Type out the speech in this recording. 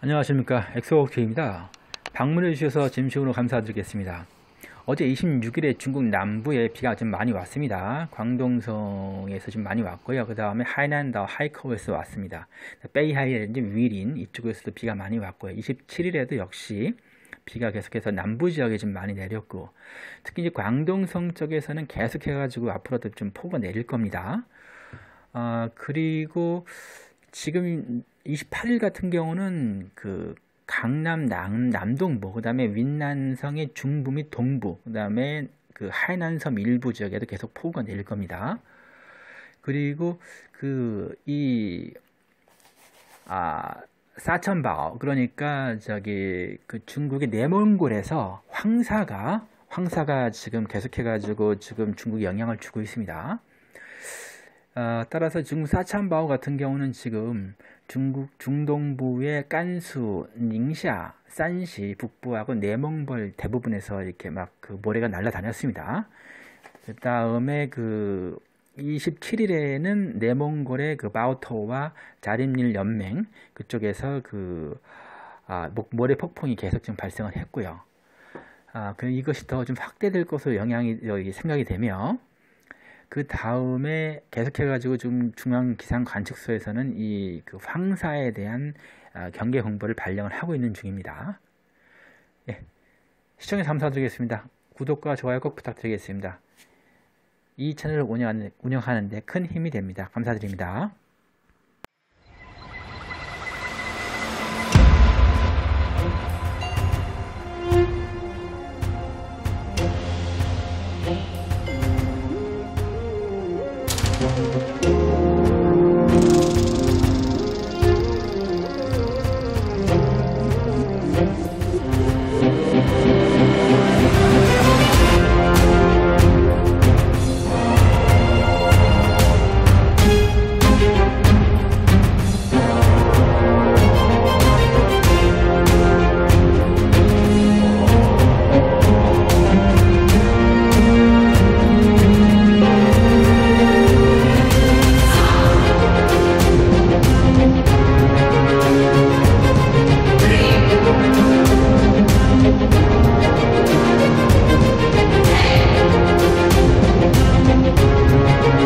안녕하십니까, 엑소워크입니다. 방문해 주셔서 진심으로 감사드리겠습니다. 어제 26일에 중국 남부에 비가 좀 많이 왔습니다. 광동성에서 좀 많이 왔고요. 그 다음에 하이난다오 하이커우에서 왔습니다. 베이하이라든지 위린 이쪽에서도 비가 많이 왔고요. 27일에도 역시 비가 계속해서 남부 지역에 좀 많이 내렸고, 특히 이제 광동성 쪽에서는 계속해가지고 앞으로도 좀 폭우가 내릴 겁니다. 그리고 지금 28일 같은 경우는 그 강남 남동부, 그 다음에 윈난성의 중부 및 동부, 그 다음에 그 하이난섬 일부 지역에도 계속 폭우가 내릴 겁니다. 그리고 사천바오, 그러니까 저기 그 중국의 내몽골에서 황사가 지금 계속해가지고 지금 중국에 영향을 주고 있습니다. 따라서 중국 사천바오 같은 경우는 지금 중국 중동부의 깐수, 닝샤, 산시 북부하고 내몽벌 대부분에서 이렇게 막 그 모래가 날아다녔습니다. 그 다음에 그 27일에는 내몽골의 그 바오토와 자림릴 연맹 그쪽에서 모래 폭풍이 계속 좀 발생을 했고요. 이것이 더 좀 확대될 것으로 생각이 되며, 그 다음에 계속해가지고 좀 중앙기상관측소에서는 그 황사에 대한 경계 공보를 발령을 하고 있는 중입니다. 예, 시청해 주셔서 감사드리겠습니다. 구독과 좋아요 꼭 부탁드리겠습니다. 이 채널을 운영하는 데 큰 힘이 됩니다. 감사드립니다.